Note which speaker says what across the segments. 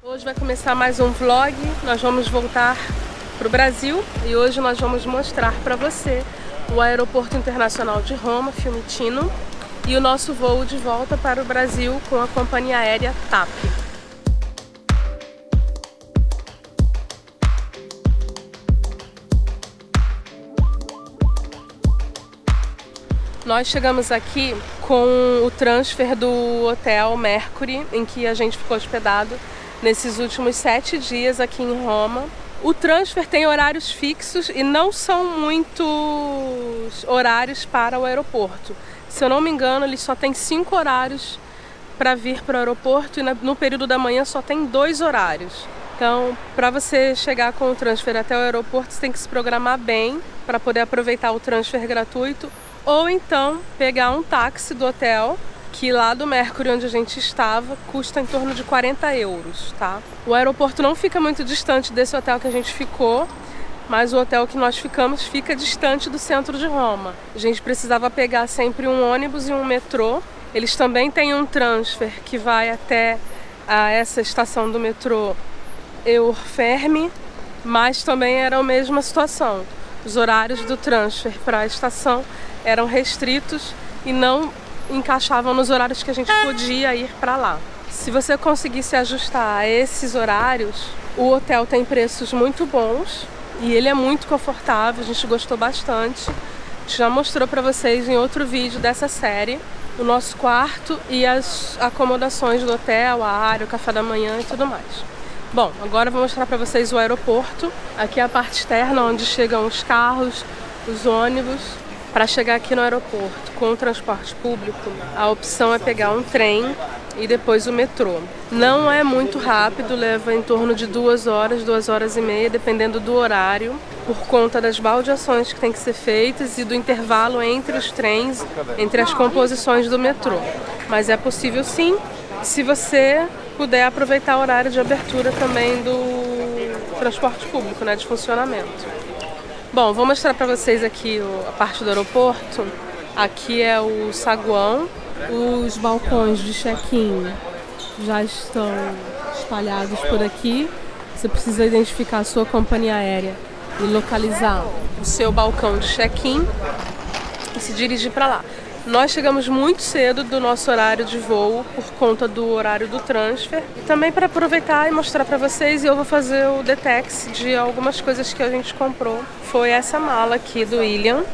Speaker 1: Hoje vai começar mais um vlog, nós vamos voltar para o Brasil e hoje nós vamos mostrar para você o Aeroporto Internacional de Roma, Fiumicino, e o nosso voo de volta para o Brasil com a companhia aérea TAP. Nós chegamos aqui com o transfer do Hotel Mercury, em que a gente ficou hospedado nesses últimos 7 dias aqui em Roma. O transfer tem horários fixos e não são muitos horários para o aeroporto. Se eu não me engano, ele só tem 5 horários para vir para o aeroporto e no período da manhã só tem 2 horários. Então, para você chegar com o transfer até o aeroporto, você tem que se programar bem para poder aproveitar o transfer gratuito. Ou então pegar um táxi do hotel, que lá do Mercury, onde a gente estava, custa em torno de 40 euros, tá? O aeroporto não fica muito distante desse hotel que a gente ficou, mas o hotel que nós ficamos fica distante do centro de Roma. A gente precisava pegar sempre um ônibus e um metrô. Eles também têm um transfer que vai até essa estação do metrô Eurfermi, mas também era a mesma situação. Os horários do transfer para a estação eram restritos e não encaixavam nos horários que a gente podia ir para lá. Se você conseguir se ajustar a esses horários, o hotel tem preços muito bons e ele é muito confortável, a gente gostou bastante. A gente já mostrou para vocês em outro vídeo dessa série o nosso quarto e as acomodações do hotel, a área, o café da manhã e tudo mais. Bom, agora eu vou mostrar para vocês o aeroporto. Aqui é a parte externa onde chegam os carros, os ônibus. Para chegar aqui no aeroporto com o transporte público, a opção é pegar um trem e depois o metrô. Não é muito rápido, leva em torno de 2 horas, 2 horas e meia, dependendo do horário, por conta das baldeações que tem que ser feitas e do intervalo entre os trens, entre as composições do metrô. Mas é possível sim, se você puder aproveitar o horário de abertura também do transporte público, né, de funcionamento. Bom, vou mostrar para vocês aqui a parte do aeroporto. Aqui é o saguão. Os balcões de check-in já estão espalhados por aqui. Você precisa identificar a sua companhia aérea e localizar o seu balcão de check-in e se dirigir para lá. Nós chegamos muito cedo do nosso horário de voo por conta do horário do transfer. E também para aproveitar e mostrar para vocês, eu vou fazer o detex de algumas coisas que a gente comprou. Foi essa mala aqui do William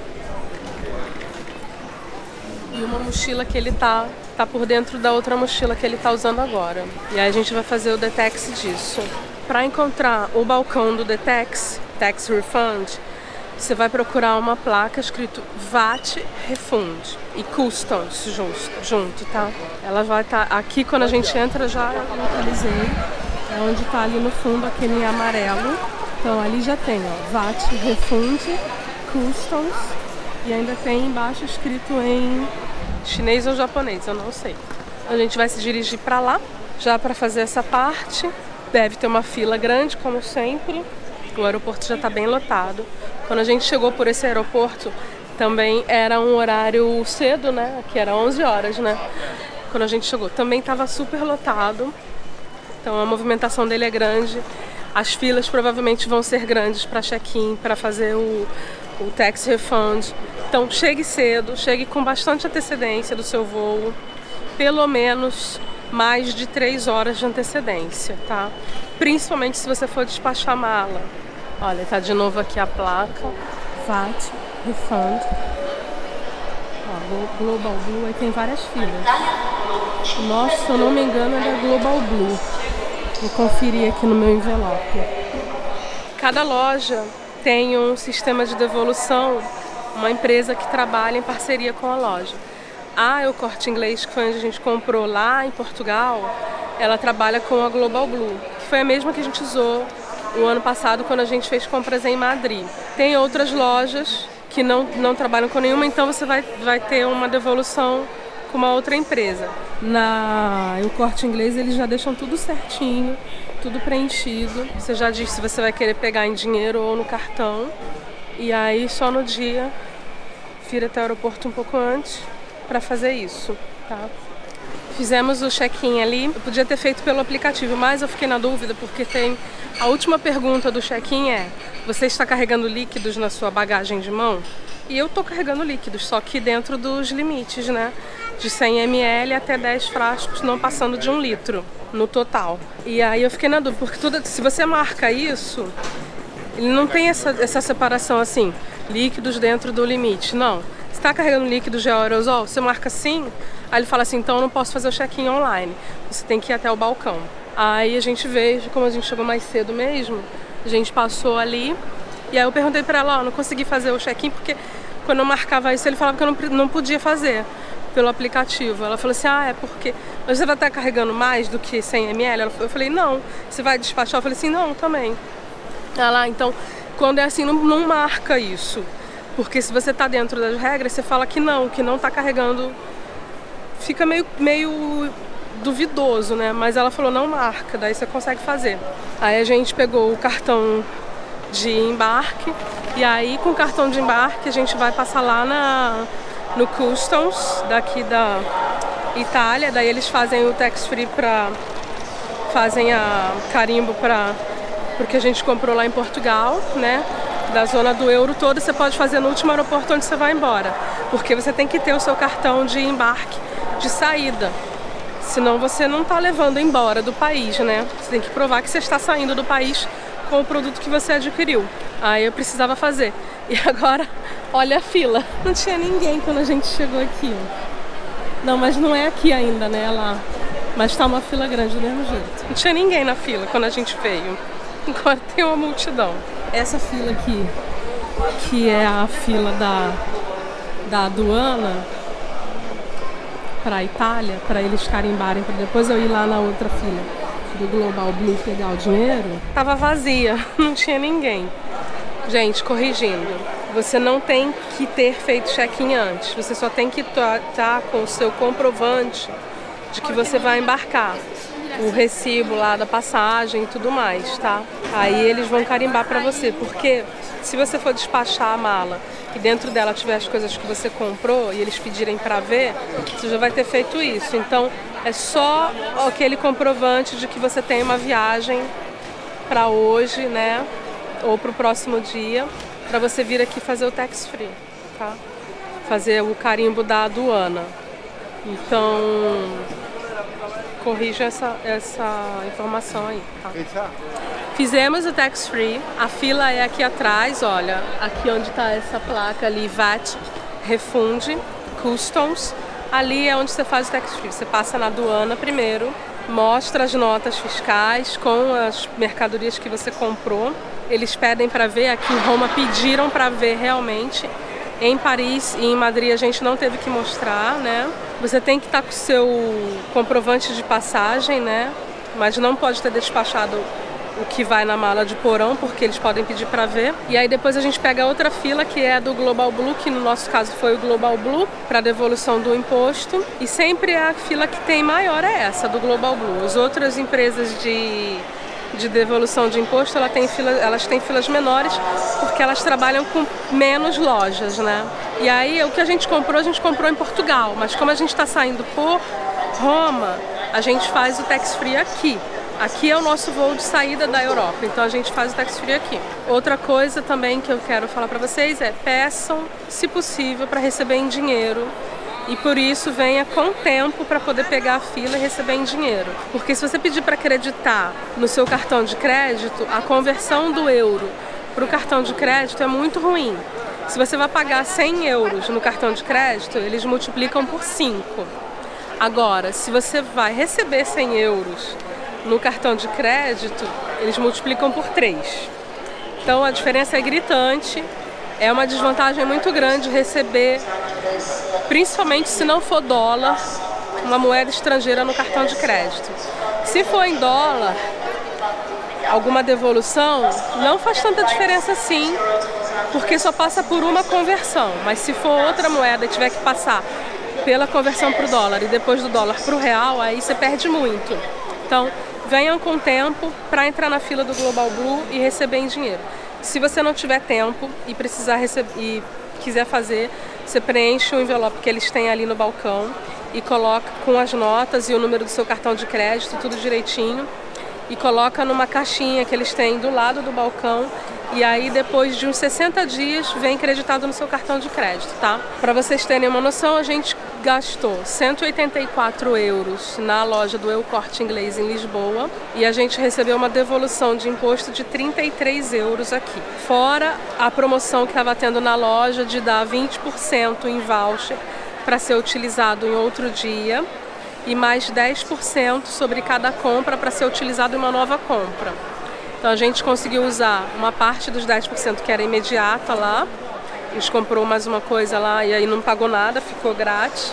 Speaker 1: e uma mochila que ele tá por dentro da outra mochila que ele tá usando agora. E aí a gente vai fazer o detex disso. Para encontrar o balcão do detex, Tax Refund, você vai procurar uma placa escrito VAT Refund e Customs junto, tá? Ela vai estar aqui quando a gente entra, já localizei. É onde tá ali no fundo, aquele amarelo. Então ali já tem, ó, VAT Refund, Customs, e ainda tem embaixo escrito em chinês ou japonês, eu não sei. A gente vai se dirigir para lá, já para fazer essa parte. Deve ter uma fila grande, como sempre. O aeroporto já está bem lotado. Quando a gente chegou por esse aeroporto, também era um horário cedo, né? Aqui era 11 horas, né? Quando a gente chegou, também estava super lotado. Então a movimentação dele é grande. As filas provavelmente vão ser grandes para check-in, para fazer o tax refund. Então chegue cedo, chegue com bastante antecedência do seu voo. Pelo menos mais de 3 horas de antecedência, tá? Principalmente se você for despachar mala. Olha, tá de novo aqui a placa, VAT, Refund. Ó, Global Blue, aí tem várias filas. O nosso, se eu não me engano, é da Global Blue. Vou conferir aqui no meu envelope. Cada loja tem um sistema de devolução, uma empresa que trabalha em parceria com a loja. O Corte Inglês, que foi onde a gente comprou lá em Portugal, ela trabalha com a Global Blue, que foi a mesma que a gente usou o ano passado quando a gente fez compras em Madrid. Tem outras lojas que não trabalham com nenhuma, então você vai ter uma devolução com uma outra empresa. O Corte Inglês, eles já deixam tudo certinho, tudo preenchido. Você já diz se você vai querer pegar em dinheiro ou no cartão. E aí só no dia, vir até o aeroporto um pouco antes para fazer isso, tá? Fizemos o check-in ali. Eu podia ter feito pelo aplicativo, mas eu fiquei na dúvida porque tem... A última pergunta do check-in é: você está carregando líquidos na sua bagagem de mão? E eu tô carregando líquidos, só que dentro dos limites, né? De 100 ml até 10 frascos, não passando de 1 litro no total. E aí eu fiquei na dúvida, porque se você marca isso, ele não tem essa separação assim, líquidos dentro do limite, não. Se tá carregando líquidos de aerosol, você marca assim, aí ele fala assim, então eu não posso fazer o check-in online, você tem que ir até o balcão. Aí a gente veio, como a gente chegou mais cedo mesmo, a gente passou ali, e aí eu perguntei pra ela, ó, não consegui fazer o check-in, porque quando eu marcava isso, ele falava que eu não podia fazer pelo aplicativo. Ela falou assim, é porque você vai estar carregando mais do que 100 ml? Eu falei, não. Você vai despachar? Eu falei assim, não, também. Ela, então, quando é assim, não marca isso. Porque se você tá dentro das regras, você fala que não tá carregando. Fica meio duvidoso, né? Mas ela falou, não marca, daí você consegue fazer. Aí a gente pegou o cartão de embarque, e aí com o cartão de embarque a gente vai passar lá no Customs daqui da Itália, daí eles fazem o tax free fazem a carimbo porque a gente comprou lá em Portugal, né? Da zona do euro toda, você pode fazer no último aeroporto onde você vai embora, porque você tem que ter o seu cartão de embarque de saída, senão você não tá levando embora do país, né? Você tem que provar que você está saindo do país com o produto que você adquiriu. Aí eu precisava fazer. E agora, olha a fila. Não tinha ninguém quando a gente chegou aqui. Não, mas não é aqui ainda, né? Lá. Mas tá uma fila grande do mesmo jeito. Não tinha ninguém na fila quando a gente veio. Agora tem uma multidão. Essa fila aqui, que é a fila da aduana pra Itália, para eles carimbarem, para depois eu ir lá na outra fila do Global Blue pegar o dinheiro, tava vazia, não tinha ninguém. Gente, corrigindo, você não tem que ter feito check-in antes, você só tem que estar com o seu comprovante de que você vai embarcar, o recibo lá da passagem e tudo mais, tá? Aí eles vão carimbar pra você, porque se você for despachar a mala e dentro dela tiver as coisas que você comprou e eles pedirem pra ver, você já vai ter feito isso. Então é só aquele comprovante de que você tem uma viagem pra hoje, né? Ou pro próximo dia, pra você vir aqui fazer o tax free, tá? Fazer o carimbo da aduana. Então corrija essa informação aí, tá? Fizemos o tax free, a fila é aqui atrás, olha, aqui onde está essa placa ali, VAT, Refunde, Customs, ali é onde você faz o tax free, você passa na aduana primeiro, mostra as notas fiscais com as mercadorias que você comprou, eles pedem para ver, aqui em Roma pediram para ver realmente, em Paris e em Madrid a gente não teve que mostrar, né? Você tem que estar com o seu comprovante de passagem, né? Mas não pode ter despachado o que vai na mala de porão, porque eles podem pedir para ver. E aí depois a gente pega outra fila, que é do Global Blue, que no nosso caso foi o Global Blue, para devolução do imposto. E sempre a fila que tem maior é essa, do Global Blue. As outras empresas de devolução de imposto, elas têm filas menores, porque elas trabalham com menos lojas, né? E aí o que a gente comprou em Portugal, mas como a gente está saindo por Roma, a gente faz o tax free aqui. Aqui é o nosso voo de saída da Europa, então a gente faz o tax free aqui. Outra coisa também que eu quero falar para vocês é peçam, se possível, para receber em dinheiro. E por isso venha com tempo para poder pegar a fila e receber em dinheiro. Porque se você pedir para acreditar no seu cartão de crédito, a conversão do euro para o cartão de crédito é muito ruim. Se você vai pagar 100 euros no cartão de crédito, eles multiplicam por 5. Agora, se você vai receber 100 euros no cartão de crédito, eles multiplicam por 3. Então a diferença é gritante. É uma desvantagem muito grande receber, principalmente se não for dólar, uma moeda estrangeira no cartão de crédito. Se for em dólar, alguma devolução, não faz tanta diferença assim, porque só passa por uma conversão. Mas se for outra moeda e tiver que passar pela conversão para o dólar e depois do dólar para o real, aí você perde muito. Então, venham com tempo para entrar na fila do Global Blue e receber em dinheiro. Se você não tiver tempo e precisar receber e quiser fazer, você preenche o envelope que eles têm ali no balcão e coloca com as notas e o número do seu cartão de crédito, tudo direitinho, e coloca numa caixinha que eles têm do lado do balcão, e aí depois de uns 60 dias vem creditado no seu cartão de crédito, tá? Para vocês terem uma noção, a gente gastou 184 euros na loja do El Corte Inglês em Lisboa e a gente recebeu uma devolução de imposto de 33 euros aqui. Fora a promoção que estava tendo na loja de dar 20% em voucher para ser utilizado em outro dia e mais 10% sobre cada compra para ser utilizado em uma nova compra. Então a gente conseguiu usar uma parte dos 10% que era imediata lá. A gente comprou mais uma coisa lá e aí não pagou nada, ficou grátis.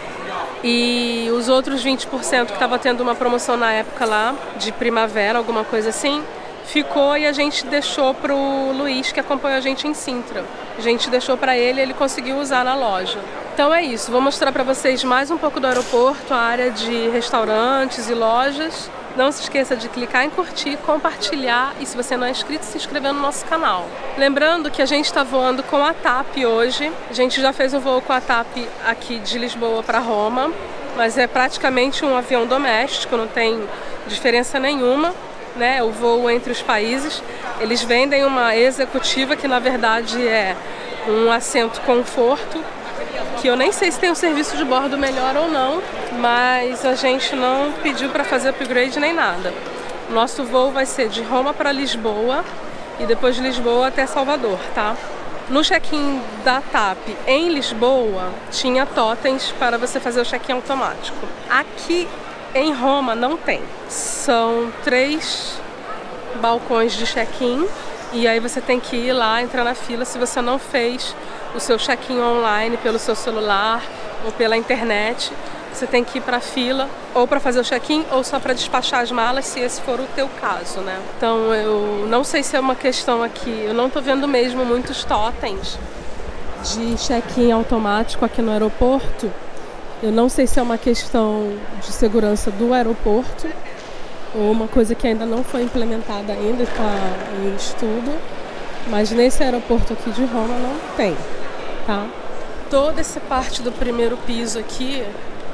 Speaker 1: E os outros 20% que estava tendo uma promoção na época lá, de primavera, alguma coisa assim, ficou e a gente deixou pro Luiz, que acompanhou a gente em Sintra. A gente deixou para ele conseguiu usar na loja. Então é isso, vou mostrar para vocês mais um pouco do aeroporto, a área de restaurantes e lojas. Não se esqueça de clicar em curtir, compartilhar e se você não é inscrito, se inscrever no nosso canal. Lembrando que a gente está voando com a TAP hoje. A gente já fez um voo com a TAP aqui de Lisboa para Roma, mas é praticamente um avião doméstico, não tem diferença nenhuma, né? O voo entre os países. Eles vendem uma executiva que na verdade é um assento conforto, que eu nem sei se tem um serviço de bordo melhor ou não, mas a gente não pediu para fazer upgrade nem nada. Nosso voo vai ser de Roma para Lisboa e depois de Lisboa até Salvador, tá? No check-in da TAP em Lisboa tinha totens para você fazer o check-in automático. Aqui em Roma não tem. São 3 balcões de check-in e aí você tem que ir lá, entrar na fila se você não fez o seu check-in online pelo seu celular ou pela internet. Você tem que ir para a fila ou para fazer o check-in ou só para despachar as malas, se esse for o teu caso, né? Então eu não sei se é uma questão aqui, eu não tô vendo mesmo muitos totens de check-in automático aqui no aeroporto. Eu não sei se é uma questão de segurança do aeroporto ou uma coisa que ainda não foi implementada ainda, está em estudo, mas nesse aeroporto aqui de Roma não tem, tá? Toda essa parte do primeiro piso aqui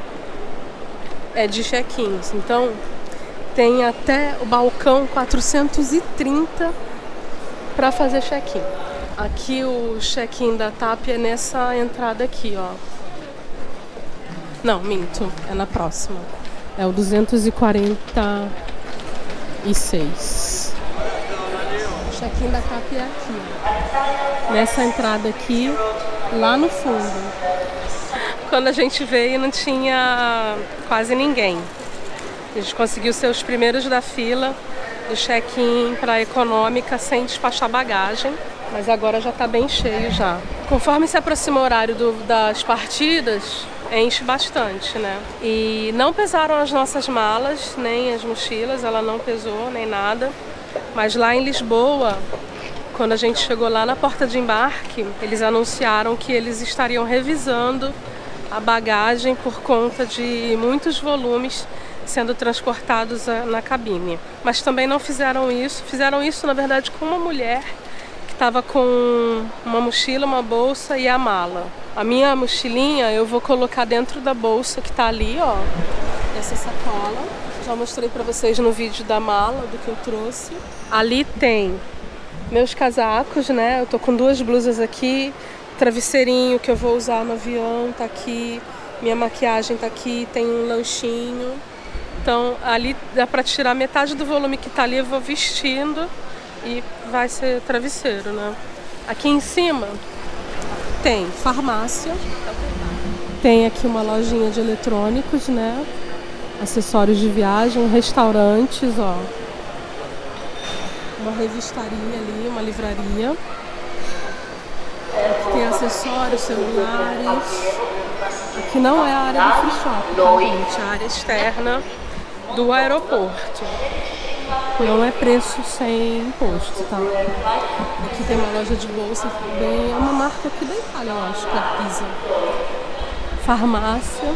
Speaker 1: é de check-ins, então tem até o balcão 430 para fazer check-in. Aqui o check-in da TAP é nessa entrada aqui, ó. Não, minto, é na próxima. É o 246. O check-in da TAP é aqui, ó. Nessa entrada aqui, lá no fundo. Quando a gente veio não tinha quase ninguém. A gente conseguiu ser os primeiros da fila do check-in para a econômica sem despachar bagagem, mas agora já está bem cheio já. Conforme se aproxima o horário das partidas, enche bastante, né? E não pesaram as nossas malas, nem as mochilas, ela não pesou, nem nada. Mas lá em Lisboa, quando a gente chegou lá na porta de embarque, eles anunciaram que eles estariam revisando a bagagem por conta de muitos volumes sendo transportados na cabine. Mas também não fizeram isso na verdade com uma mulher que estava com uma mochila, uma bolsa e a mala. A minha mochilinha eu vou colocar dentro da bolsa que tá ali, ó, essa sacola. Já mostrei pra vocês no vídeo da mala, do que eu trouxe. Ali tem meus casacos, né? Eu tô com 2 blusas aqui, travesseirinho que eu vou usar no avião tá aqui, minha maquiagem tá aqui, tem um lanchinho. Então ali dá pra tirar metade do volume que tá ali, eu vou vestindo e vai ser travesseiro, né? Aqui em cima tem farmácia, tem aqui uma lojinha de eletrônicos, né? Acessórios de viagem, restaurantes, ó. Uma revistaria ali, uma livraria. Aqui tem acessórios, celulares. Aqui não é a área do free shop, tá, gente? É a área externa do aeroporto. Não é preço sem imposto, tá? Aqui tem uma loja de bolsa, é uma marca aqui da Itália, eu acho, que é a Pisa. Farmácia.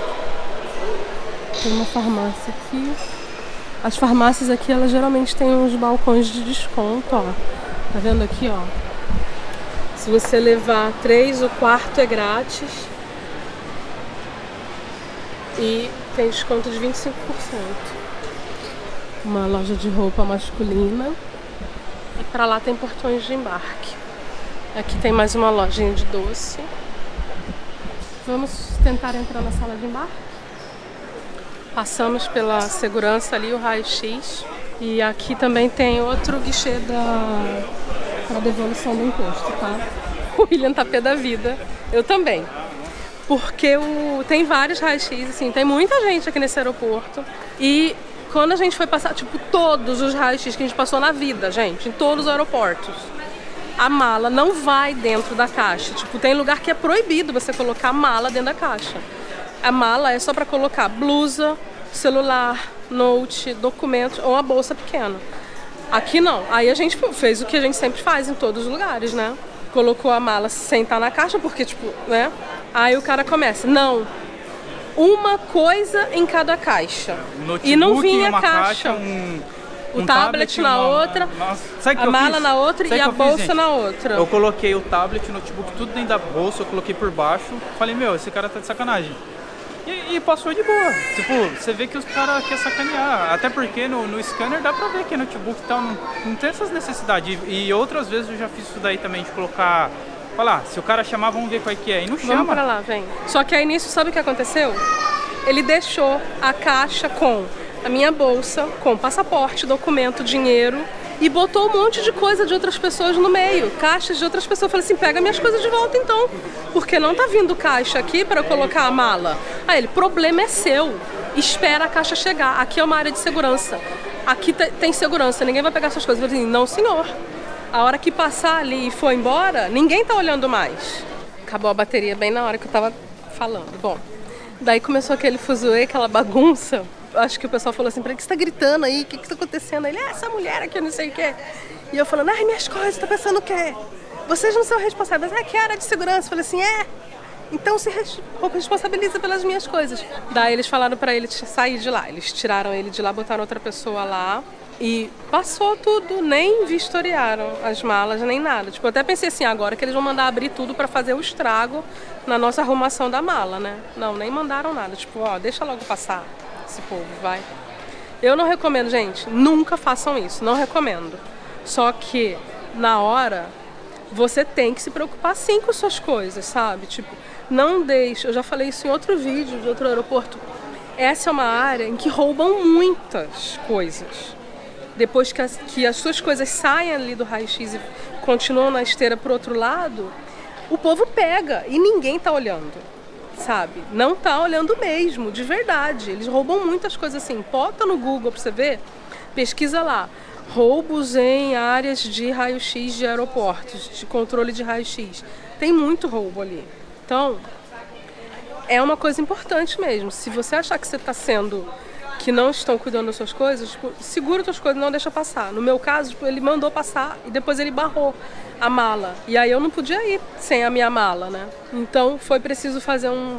Speaker 1: Tem uma farmácia aqui. As farmácias aqui, elas geralmente têm uns balcões de desconto, ó. Tá vendo aqui, ó? Se você levar 3, o quarto é grátis. e tem desconto de 25%. Uma loja de roupa masculina. E pra lá tem portões de embarque. Aqui tem mais uma lojinha de doce. Vamos tentar entrar na sala de embarque. Passamos pela segurança ali, o raio-x. E aqui também tem outro guichê para devolução do imposto, tá? O William tá pé da vida. Eu também. Porque tem vários raios-x, assim, tem muita gente aqui nesse aeroporto. E quando a gente foi passar, tipo, todos os raios-x que a gente passou na vida, gente, em todos os aeroportos, a mala não vai dentro da caixa. Tipo, tem lugar que é proibido você colocar a mala dentro da caixa. A mala é só para colocar blusa, celular, note, documentos ou a bolsa pequena. Aqui não. Aí a gente fez o que a gente sempre faz em todos os lugares, né? Colocou a mala sem estar na caixa, porque, tipo, né? Aí o cara começa, não, uma coisa em cada caixa.
Speaker 2: Notebook
Speaker 1: e não vinha
Speaker 2: em uma
Speaker 1: caixa. O tablet na outra, a mala na outra e a bolsa na outra.
Speaker 2: Eu coloquei o tablet, o notebook, tudo dentro da bolsa, eu coloquei por baixo. Falei, meu, esse cara tá de sacanagem. E passou de boa. Tipo, você vê que os caras querem sacanear. Até porque no scanner dá pra ver que é notebook e tal, não tem essas necessidades. E outras vezes eu já fiz isso daí também, de colocar... Falar, se o cara chamar, vamos ver qual é que é. E não chama.
Speaker 1: Vamos pra lá, vem. Só que aí nisso, sabe o que aconteceu? Ele deixou a caixa com a minha bolsa, com passaporte, documento, dinheiro, e botou um monte de coisa de outras pessoas no meio. Caixas de outras pessoas. Eu falei assim, pega minhas coisas de volta então. Porque não tá vindo caixa aqui para eu colocar a mala. Aí ele, problema é seu. Espera a caixa chegar. Aqui é uma área de segurança. Aqui tem segurança, ninguém vai pegar suas coisas. Eu falei assim, não senhor. A hora que passar ali e for embora, ninguém tá olhando mais. Acabou a bateria bem na hora que eu tava falando. Bom, daí começou aquele fuzuê, aquela bagunça. Acho que o pessoal falou assim pra ele, o que você tá gritando aí? O que tá acontecendo? Ele, essa mulher aqui, eu não sei o quê. E eu falando, ai, minhas coisas, tá pensando o quê? Vocês não são responsáveis. Que área de segurança? Eu falei assim, então se responsabiliza pelas minhas coisas. Daí eles falaram pra ele sair de lá. Eles tiraram ele de lá, botaram outra pessoa lá. E passou tudo, nem vistoriaram as malas, nem nada. Tipo, eu até pensei assim, agora que eles vão mandar abrir tudo pra fazer o estrago na nossa arrumação da mala, né? Não, nem mandaram nada. Tipo, deixa logo passar esse povo, vai. Eu não recomendo, gente, nunca façam isso, não recomendo. Só que, na hora, você tem que se preocupar sim com suas coisas, sabe? Tipo, não deixe, eu já falei isso em outro vídeo de outro aeroporto, essa é uma área em que roubam muitas coisas. Depois que as suas coisas saem ali do raio-x e continuam na esteira pro outro lado, o povo pega e ninguém tá olhando, sabe? Não tá olhando mesmo, de verdade. Eles roubam muitas coisas assim. Bota no Google pra você ver, pesquisa lá. Roubos em áreas de raio-x de aeroportos, de controle de raio-x. Tem muito roubo ali. Então, é uma coisa importante mesmo. Se você achar que você tá sendo... que não estão cuidando das suas coisas, tipo, segura as suas coisas, não deixa passar. No meu caso, tipo, ele mandou passar e depois ele barrou a mala. E aí eu não podia ir sem a minha mala, né? Então foi preciso fazer uma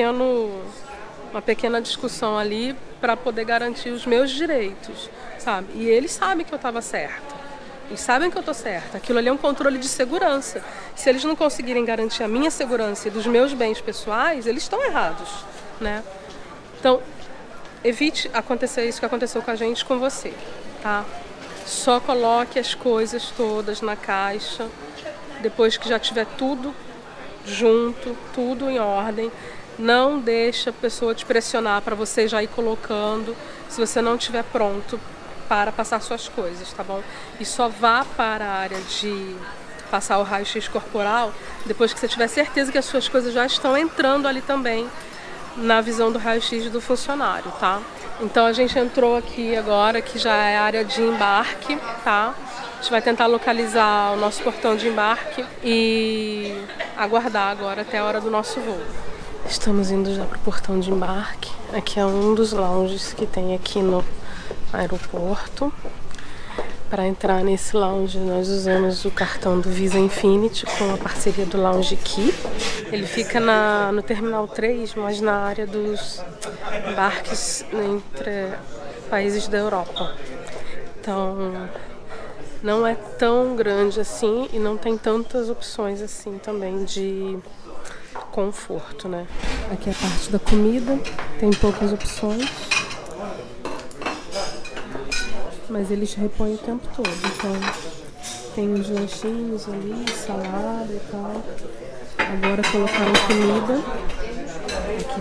Speaker 1: pequena discussão ali para poder garantir os meus direitos, sabe? E eles sabem que eu estava certa. Eles sabem que eu estou certa. Aquilo ali é um controle de segurança. Se eles não conseguirem garantir a minha segurança e dos meus bens pessoais, eles estão errados, né? Então, evite acontecer isso que aconteceu com a gente, com você, tá? Só coloque as coisas todas na caixa, depois que já tiver tudo junto, tudo em ordem. Não deixe a pessoa te pressionar para você já ir colocando, se você não estiver pronto para passar suas coisas, tá bom? E só vá para a área de passar o raio-x corporal depois que você tiver certeza que as suas coisas já estão entrando ali também, na visão do raio-x do funcionário, tá? Então a gente entrou aqui agora, que já é a área de embarque, tá? A gente vai tentar localizar o nosso portão de embarque e aguardar agora até a hora do nosso voo. Estamos indo já para o portão de embarque. Aqui é um dos lounges que tem aqui no aeroporto. Para entrar nesse lounge, nós usamos o cartão do Visa Infinity com a parceria do Lounge Key. Ele fica no Terminal 3, mas na área dos embarques entre países da Europa. Então, não é tão grande assim e não tem tantas opções assim também de conforto, né? Aqui é a parte da comida, tem poucas opções, mas eles repõem o tempo todo, então tem uns lanchinhos ali, salada e tal. Agora colocaram comida. Aqui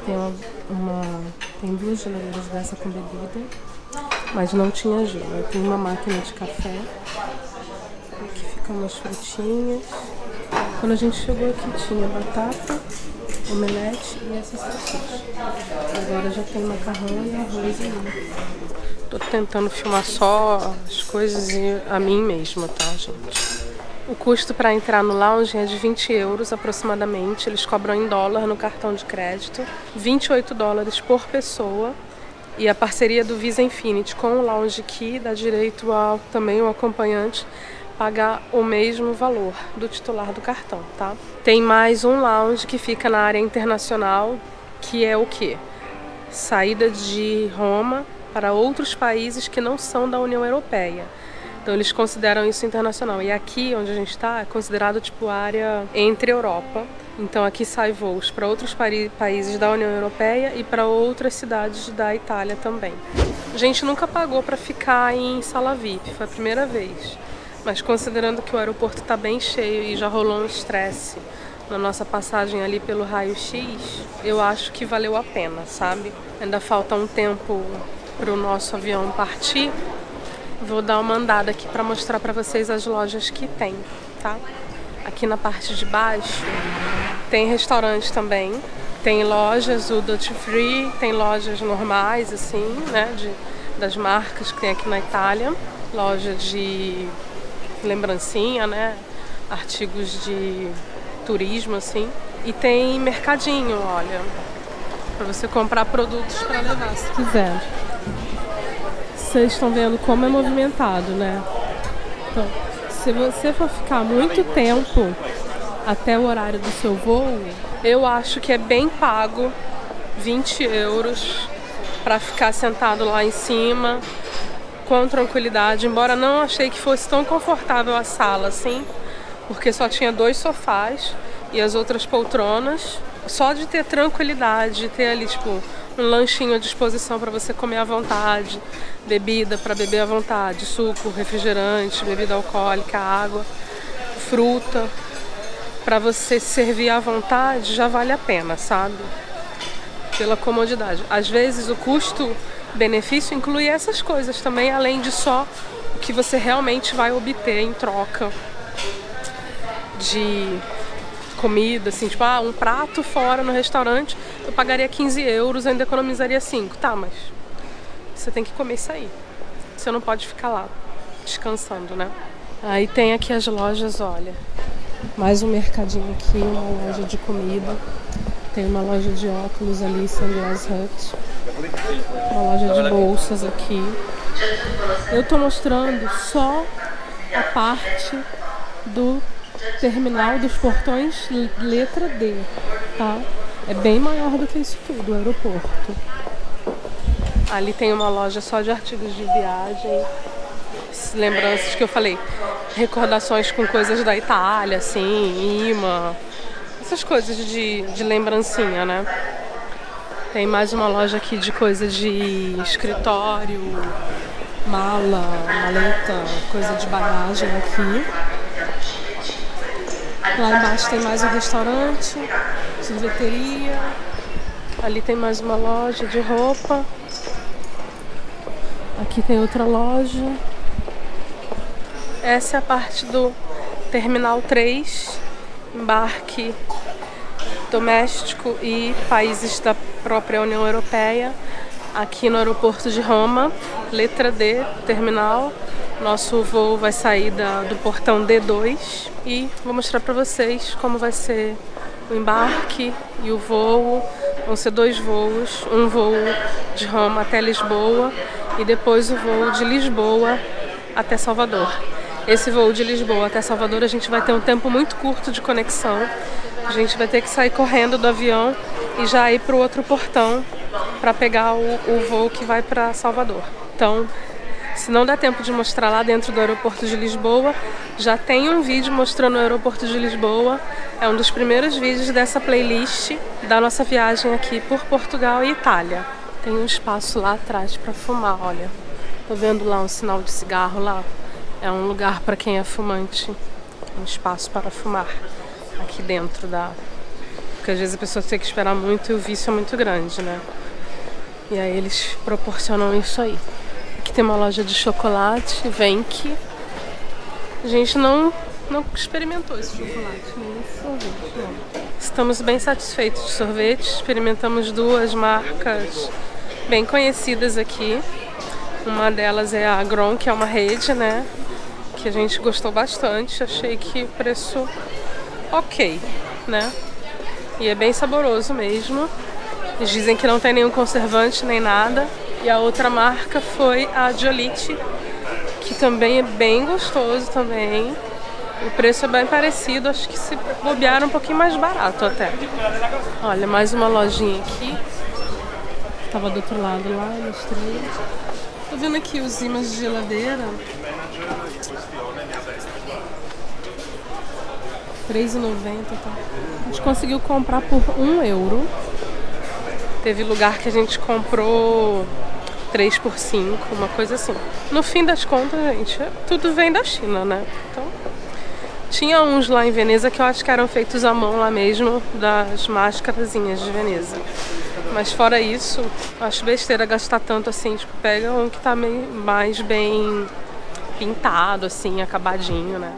Speaker 1: tem 2 geladeiras dessa com bebida, mas não tinha gelo. Tem uma máquina de café. Aqui ficam umas frutinhas. Quando a gente chegou aqui tinha batata, omelete e essas salsichas. Agora já tem macarrão e arroz ali. Tô tentando filmar só as coisas e a mim mesma, tá, gente? O custo para entrar no lounge é de 20 euros aproximadamente. Eles cobram em dólar no cartão de crédito, 28 dólares por pessoa. E a parceria do Visa Infinity com o Lounge Key dá direito ao também o acompanhante pagar o mesmo valor do titular do cartão, tá? Tem mais um lounge que fica na área internacional, que é o quê? Saída de Roma para outros países que não são da União Europeia. Então eles consideram isso internacional. E aqui onde a gente está é considerado tipo área entre Europa. Então aqui sai voos para outros países da União Europeia e para outras cidades da Itália também. A gente nunca pagou para ficar em sala VIP, foi a primeira vez. Mas considerando que o aeroporto está bem cheio e já rolou um estresse na nossa passagem ali pelo raio-x, eu acho que valeu a pena, sabe? Ainda falta um tempo para o nosso avião partir. Vou dar uma andada aqui para mostrar para vocês as lojas que tem, tá? Aqui na parte de baixo tem restaurante também, tem lojas, o Duty Free, tem lojas normais, assim, né? Das marcas que tem aqui na Itália, loja de lembrancinha, né? Artigos de turismo, assim. E tem mercadinho, olha, para você comprar produtos para levar, se quiser. Vocês estão vendo como é movimentado, né? Então, se você for ficar muito tempo até o horário do seu voo, eu acho que é bem pago 20 euros para ficar sentado lá em cima com tranquilidade, embora não achei que fosse tão confortável a sala assim, porque só tinha 2 sofás e as outras poltronas. Só de ter tranquilidade, de ter ali tipo um lanchinho à disposição para você comer à vontade, bebida para beber à vontade, suco, refrigerante, bebida alcoólica, água, fruta, para você servir à vontade, já vale a pena, sabe? Pela comodidade. Às vezes o custo-benefício inclui essas coisas também, além de só o que você realmente vai obter em troca de comida, assim, tipo, um prato fora no restaurante, eu pagaria 15 euros, ainda economizaria 5. Tá, mas você tem que comer isso aí. Você não pode ficar lá descansando, né? Aí tem aqui as lojas, olha. Mais um mercadinho aqui, uma loja de comida. Tem uma loja de óculos ali, Sunglass Hut. Uma loja de bolsas aqui. Eu tô mostrando só a parte do terminal dos portões letra D, tá? É bem maior do que isso tudo, o aeroporto. Ali tem uma loja só de artigos de viagem, lembranças que eu falei, recordações com coisas da Itália, assim, imã, essas coisas de lembrancinha, né? Tem mais uma loja aqui de coisa de escritório, mala, maleta, coisa de bagagem aqui. Lá embaixo tem mais um restaurante, sorveteria. Ali tem mais uma loja de roupa. Aqui tem outra loja. Essa é a parte do Terminal 3, embarque doméstico e países da própria União Europeia. Aqui no aeroporto de Roma, letra D, terminal. Nosso voo vai sair do portão D2 e vou mostrar para vocês como vai ser o embarque e o voo. Vão ser 2 voos, um voo de Roma até Lisboa e depois o voo de Lisboa até Salvador. Esse voo de Lisboa até Salvador a gente vai ter um tempo muito curto de conexão. A gente vai ter que sair correndo do avião e já ir para o outro portão para pegar o voo que vai para Salvador. Então, Se não dá tempo de mostrar lá dentro do aeroporto de Lisboa, já tem um vídeo mostrando o aeroporto de Lisboa. É um dos primeiros vídeos dessa playlist da nossa viagem aqui por Portugal e Itália. Tem um espaço lá atrás para fumar, olha. Tô vendo lá um sinal de cigarro lá. É um lugar para quem é fumante. Um espaço para fumar aqui dentro da... Porque às vezes a pessoa tem que esperar muito e o vício é muito grande, né? E aí eles proporcionam isso aí. Aqui tem uma loja de chocolate, Venk. A gente não experimentou esse chocolate, nem esse sorvete, não. Estamos bem satisfeitos de sorvete. Experimentamos duas marcas bem conhecidas aqui. Uma delas é a Grom, que é uma rede, né? Que a gente gostou bastante. Achei que preço ok, né? E é bem saboroso mesmo. Eles dizem que não tem nenhum conservante nem nada. E a outra marca foi a Giolitti, que também é bem gostoso também. O preço é bem parecido, acho que se bobear um pouquinho mais barato até. Olha, mais uma lojinha aqui. Tava do outro lado lá, mostrei. Tô vendo aqui os ímãs de geladeira. R$3,90, tá? A gente conseguiu comprar por €1. Teve lugar que a gente comprou 3 por 5, uma coisa assim. No fim das contas, gente, tudo vem da China, né? Então, tinha uns lá em Veneza que eu acho que eram feitos à mão lá mesmo, das máscarazinhas de Veneza. Mas fora isso, acho besteira gastar tanto assim, tipo, pega um que tá mais bem pintado, assim, acabadinho, né?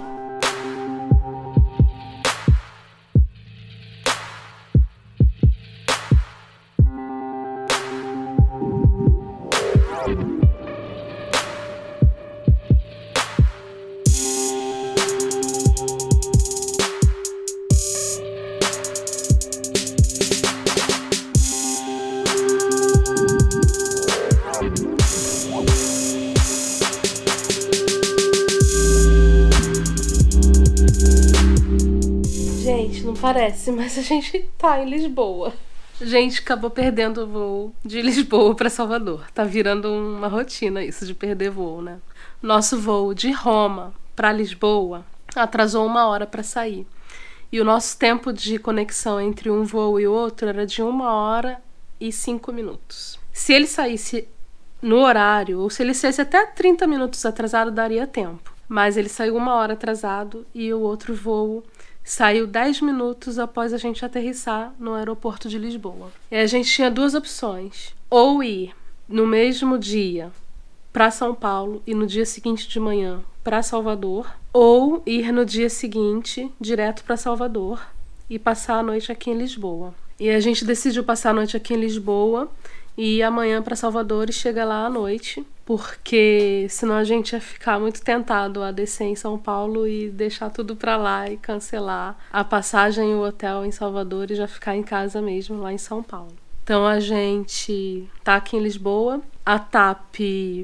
Speaker 1: Não parece, mas a gente tá em Lisboa. A gente acabou perdendo o voo de Lisboa para Salvador. Tá virando uma rotina isso de perder voo, né? Nosso voo de Roma para Lisboa atrasou 1 hora para sair. E o nosso tempo de conexão entre um voo e o outro era de 1 hora e 5 minutos. Se ele saísse no horário, ou se ele saísse até 30 minutos atrasado, daria tempo. Mas ele saiu 1 hora atrasado e o outro voo saiu 10 minutos após a gente aterrissar no aeroporto de Lisboa. E a gente tinha duas opções. Ou ir no mesmo dia para São Paulo e no dia seguinte de manhã para Salvador, ou ir no dia seguinte direto para Salvador e passar a noite aqui em Lisboa. E a gente decidiu passar a noite aqui em Lisboa e ir amanhã para Salvador e chegar lá à noite, porque senão a gente ia ficar muito tentado a descer em São Paulo e deixar tudo para lá e cancelar a passagem e o hotel em Salvador e já ficar em casa mesmo lá em São Paulo. Então a gente tá aqui em Lisboa, a TAP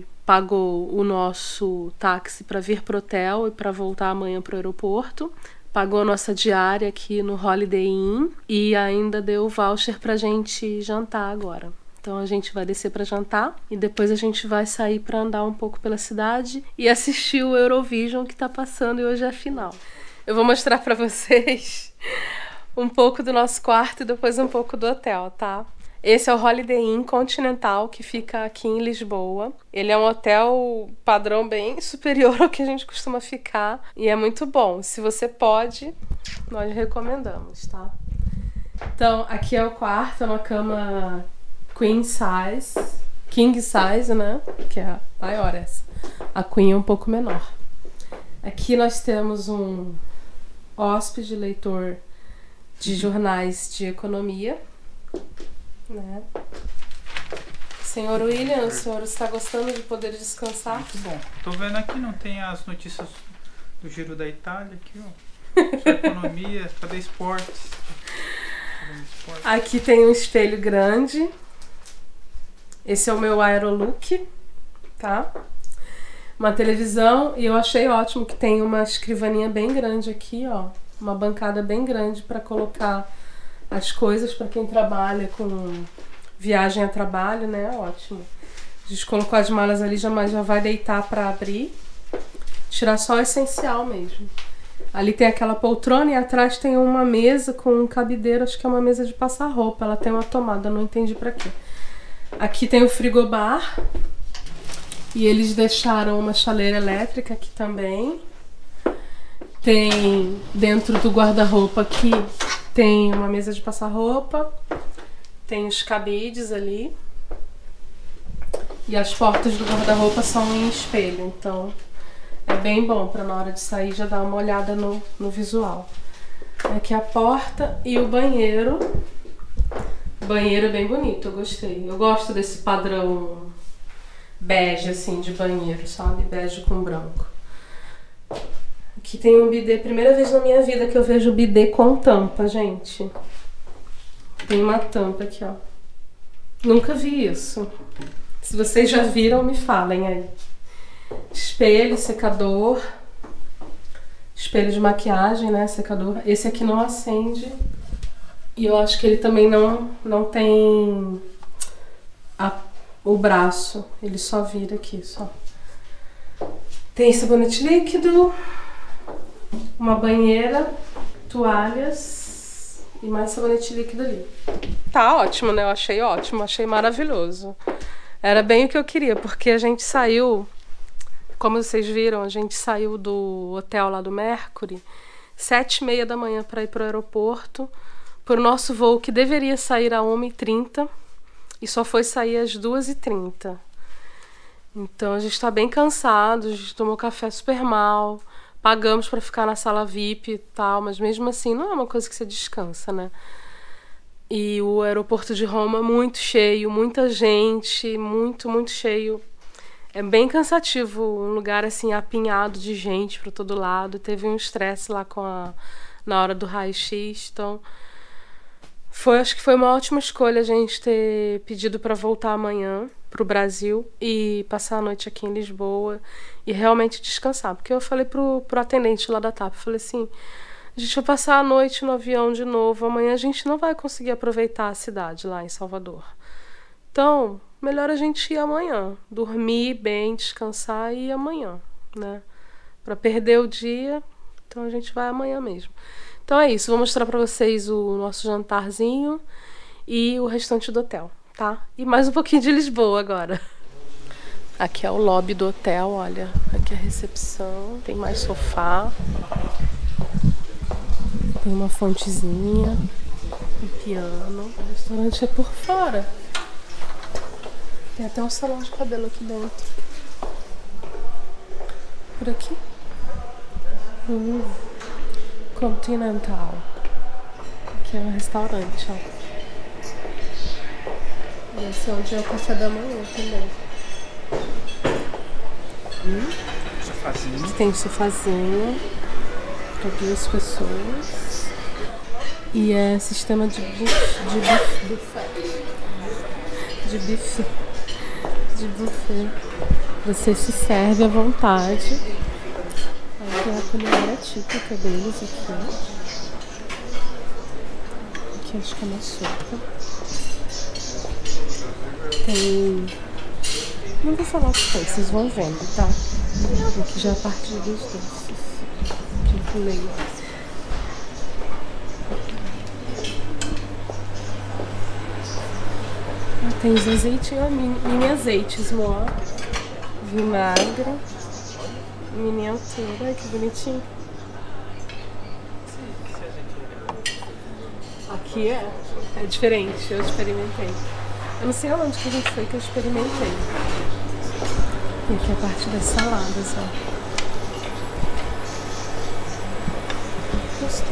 Speaker 1: pagou o nosso táxi para vir pro hotel e para voltar amanhã pro aeroporto, pagou a nossa diária aqui no Holiday Inn e ainda deu o voucher pra gente jantar agora. Então a gente vai descer para jantar e depois a gente vai sair para andar um pouco pela cidade e assistir o Eurovision que tá passando e hoje é a final. Eu vou mostrar para vocês um pouco do nosso quarto e depois um pouco do hotel, tá? Esse é o Holiday Inn Continental, que fica aqui em Lisboa. Ele é um hotel padrão bem superior ao que a gente costuma ficar e é muito bom. Se você pode, nós recomendamos, tá? Então, aqui é o quarto, é uma cama Queen size, King size, né? Que é a maior essa. A Queen é um pouco menor. Aqui nós temos um hóspede, leitor de jornais de economia, né? Senhor William, o senhor está gostando de poder descansar?
Speaker 2: Muito bom. Tô vendo aqui, não tem as notícias do Giro da Itália aqui, ó. Só economia, cadê esportes?
Speaker 1: Aqui tem um espelho grande. Esse é o meu Aerolook, tá? Uma televisão, e eu achei ótimo que tem uma escrivaninha bem grande aqui, ó. Uma bancada bem grande para colocar as coisas para quem trabalha com viagem a trabalho, né? Ótimo. A gente colocou as malas ali, já vai deitar pra abrir. Tirar só o essencial mesmo. Ali tem aquela poltrona e atrás tem uma mesa com um cabideiro, acho que é uma mesa de passar roupa. Ela tem uma tomada, não entendi pra quê. Aqui tem o frigobar. E eles deixaram uma chaleira elétrica aqui também. Tem dentro do guarda-roupa aqui, tem uma mesa de passar roupa. Tem os cabides ali. E as portas do guarda-roupa são em espelho, então é bem bom para na hora de sair já dar uma olhada no visual. Aqui a porta e o banheiro. O banheiro é bem bonito, eu gostei. Eu gosto desse padrão bege assim de banheiro, sabe? Bege com branco. Aqui tem um bidê, primeira vez na minha vida que eu vejo bidê com tampa, gente. Tem uma tampa aqui, ó. Nunca vi isso. Se vocês já viram, me falem aí. Espelho, secador. Espelho de maquiagem, né? Secador. Esse aqui não acende. E eu acho que ele também não tem o braço. Ele só vira aqui, só. Tem sabonete líquido. Uma banheira. Toalhas. E mais sabonete líquido ali. Tá ótimo, né? Eu achei ótimo. Achei maravilhoso. Era bem o que eu queria, porque a gente saiu, como vocês viram, a gente saiu do hotel lá do Mercury 7h30 da manhã para ir para o aeroporto, por nosso voo que deveria sair às 1h30 e só foi sair às 2h30. Então a gente está bem cansado, a gente tomou café super mal, pagamos para ficar na sala VIP e tal, mas mesmo assim não é uma coisa que você descansa, né? E o aeroporto de Roma muito cheio, muita gente, muito cheio. É bem cansativo, um lugar assim apinhado de gente para todo lado. Teve um estresse lá na hora do raio-x, então acho que foi uma ótima escolha a gente ter pedido para voltar amanhã pro Brasil e passar a noite aqui em Lisboa e realmente descansar. Porque eu falei pro atendente lá da TAP, eu falei assim, a gente vai passar a noite no avião de novo, amanhã a gente não vai conseguir aproveitar a cidade lá em Salvador. Então, melhor a gente ir amanhã, dormir bem, descansar e ir amanhã, né? Para perder o dia, então a gente vai amanhã mesmo. Então é isso, vou mostrar para vocês o nosso jantarzinho e o restante do hotel, tá? E mais um pouquinho de Lisboa agora. Aqui é o lobby do hotel, olha, aqui é a recepção, tem mais sofá. Tem uma fontezinha, um piano. O restaurante é por fora. Tem até um salão de cabelo aqui dentro. Por aqui. Continental. Aqui é um restaurante, ó. E esse é onde é o café da manhã também.
Speaker 2: Sofazinho.
Speaker 1: Tem um sofazinho para 2 pessoas. E é sistema de buffet. Você se serve à vontade. Aí tem a culinária típica deles aqui. Aqui acho que é uma sopa. Tem... Não vou falar o que tem, vocês vão vendo, tá? Aqui já é a parte dos doces. Aqui com leite. Tem os azeitinhos, mini azeites, ó. Vinagre. Mini altura, olha que bonitinho. Aqui é diferente, eu experimentei. Eu não sei aonde que a gente foi que eu experimentei. E aqui é a parte das saladas, ó. Gostei.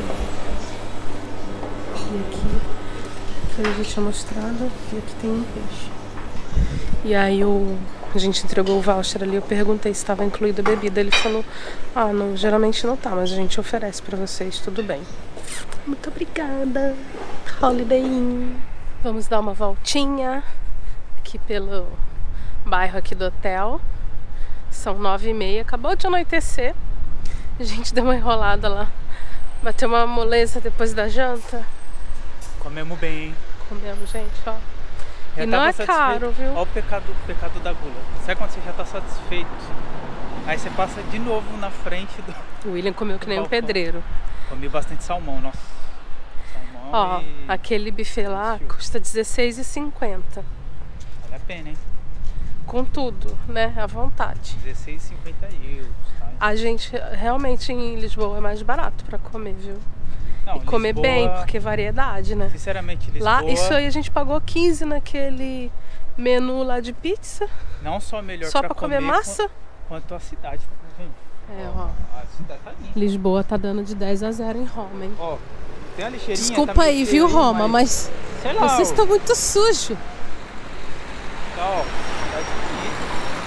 Speaker 1: E aqui, que eu já tinha mostrado, e aqui tem um peixe. E aí a gente entregou o voucher ali, eu perguntei se estava incluída a bebida. Ele falou, ah, não, geralmente não tá, mas a gente oferece pra vocês, tudo bem. Muito obrigada. Holiday Inn. Vamos dar uma voltinha aqui pelo bairro aqui do hotel. São 9h30, acabou de anoitecer. A gente deu uma enrolada lá. Bateu uma moleza depois da janta.
Speaker 2: Comemos bem, hein?
Speaker 1: Comemos, gente, ó. E não é caro, viu?
Speaker 2: Olha o pecado da gula. Sabe quando você já tá satisfeito? Aí você passa de novo na frente do...
Speaker 1: O William comeu que nem um pedreiro.
Speaker 2: Comi bastante salmão, nossa. Salmão.
Speaker 1: Ó, aquele buffet lá custa R$16,50.
Speaker 2: Vale a pena, hein?
Speaker 1: Com tudo, né? À vontade.
Speaker 2: 16,50 euros, tá?
Speaker 1: A gente realmente em Lisboa é mais barato pra comer, viu?
Speaker 2: Não,
Speaker 1: e comer
Speaker 2: Lisboa,
Speaker 1: bem, porque variedade, né?
Speaker 2: Sinceramente, Lisboa...
Speaker 1: Lá, isso aí a gente pagou 15 naquele menu lá de pizza.
Speaker 2: Não só melhor
Speaker 1: só pra comer massa.
Speaker 2: Quanto a cidade, tá vendo?
Speaker 1: É, ó.
Speaker 2: A cidade tá linda.
Speaker 1: Lisboa tá dando de 10-0 em Roma, hein?
Speaker 2: Ó, tem a lixeirinha.
Speaker 1: Desculpa
Speaker 2: tá
Speaker 1: aí, viu, Roma, mas
Speaker 2: sei lá,
Speaker 1: vocês estão muito sujos.
Speaker 2: Tá, ó, cidade bonita.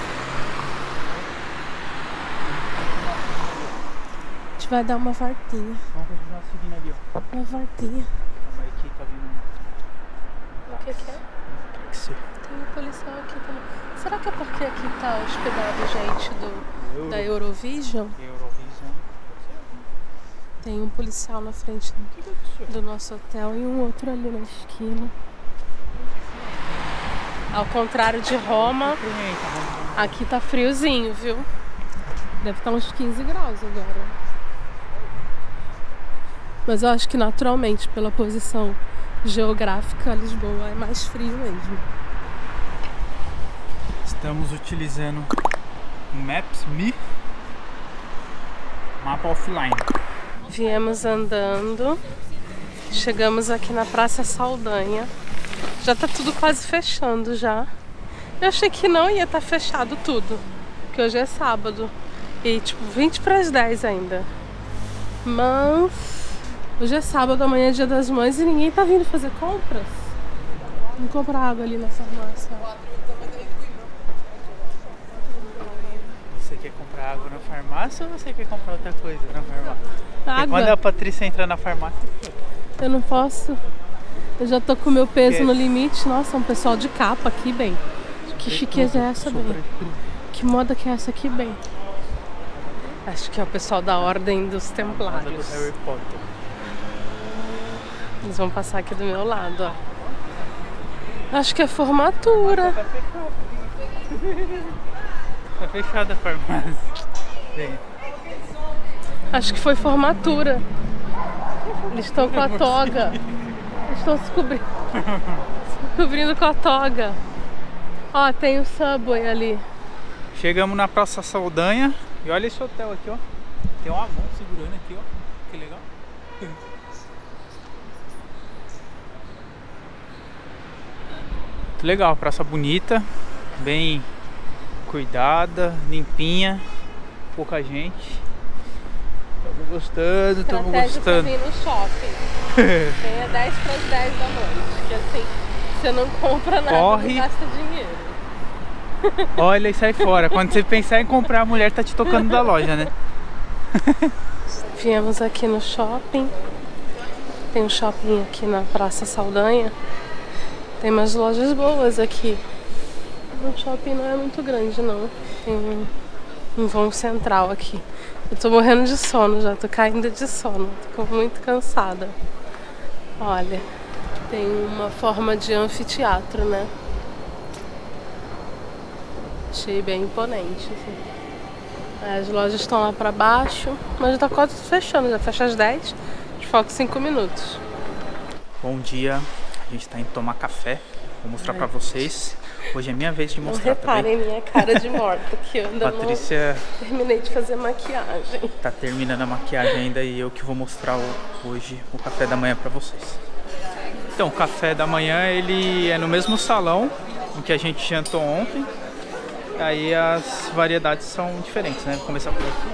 Speaker 1: A gente vai dar uma voltinha.
Speaker 2: Vamos continuar seguindo ali, ó.
Speaker 1: Uma voltinha.
Speaker 2: Calma aí que tá vindo.
Speaker 1: O que é? Tem um policial aqui também. Será que é porque aqui tá hospedado gente da Eurovision?
Speaker 2: Eurovision.
Speaker 1: Tem um policial na frente do nosso hotel e um outro ali na esquina. Ao contrário de Roma, aqui tá friozinho, viu? Deve estar uns 15 graus agora. Mas eu acho que naturalmente, pela posição geográfica, Lisboa é mais frio mesmo.
Speaker 2: Estamos utilizando o Maps.me, mapa offline.
Speaker 1: Viemos andando, chegamos aqui na Praça Saldanha. Já tá tudo quase fechando já. Eu achei que não ia estar fechado tudo, porque hoje é sábado e tipo 20 para as 10 ainda. Mas hoje é sábado, amanhã é Dia das Mães e ninguém tá vindo fazer compras. Vamos comprar água ali na farmácia.
Speaker 2: Você quer comprar água na farmácia ou você quer comprar outra coisa na farmácia?
Speaker 1: Água.
Speaker 2: Quando a Patrícia entra na farmácia...
Speaker 1: Eu não posso. Eu já tô com o meu peso no limite. Nossa, um pessoal de capa aqui, bem. Que chiqueza é essa, bem? Que moda que é essa aqui, bem? Acho que é o pessoal da Ordem dos Templários.
Speaker 2: Moda do Harry Potter.
Speaker 1: Eles vão passar aqui do meu lado, ó. Acho que é formatura.
Speaker 2: Tá fechado. Tá fechada a farmácia. Vem.
Speaker 1: Acho que foi formatura. Eles estão com a toga. Eles estão se cobrindo com a toga. Ó, tem o Subway ali.
Speaker 2: Chegamos na Praça Saldanha e olha esse hotel aqui, ó. Tem uma mão segurando aqui, ó. Que legal. Muito legal, praça bonita, bem cuidada, limpinha, pouca gente. Estamos gostando, estamos gostando.
Speaker 1: Vir no shopping. Venha 10 para as 10 da noite, que assim você não compra nada,
Speaker 2: corre,
Speaker 1: não gasta dinheiro.
Speaker 2: Olha e sai fora. Quando você pensar em comprar, a mulher tá te tocando da loja, né?
Speaker 1: Viemos aqui no shopping. Tem um shopping aqui na Praça Saldanha. Tem umas lojas boas aqui. O shopping não é muito grande, não. Tem um vão central aqui. Eu tô morrendo de sono já, tô caindo de sono. Tô muito cansada. Olha, tem uma forma de anfiteatro, né? Achei bem imponente, assim. As lojas estão lá pra baixo, mas já tá quase fechando, já fecha às 10, de foco 5 minutos.
Speaker 2: Bom dia, a gente tá indo tomar café, vou mostrar pra vocês. Hoje é minha vez de mostrar
Speaker 1: também. Não reparem minha cara de morta, que eu ainda
Speaker 2: Patrícia
Speaker 1: não terminei de fazer maquiagem.
Speaker 2: Tá terminando a maquiagem ainda e eu que vou mostrar hoje o café da manhã pra vocês. Então, o café da manhã ele é no mesmo salão em que a gente jantou ontem. Aí as variedades são diferentes, né? Vou começar por aqui.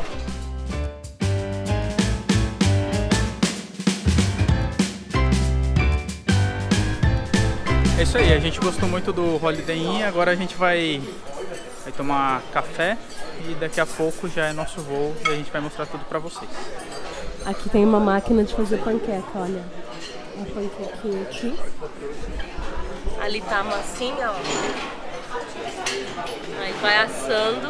Speaker 2: É isso aí, a gente gostou muito do Holiday Inn, agora a gente vai tomar café e daqui a pouco já é nosso voo e a gente vai mostrar tudo pra vocês.
Speaker 1: Aqui tem uma máquina de fazer panqueca, olha. Uma panquequinha aqui. Ali tá a massinha, ó. Aí vai assando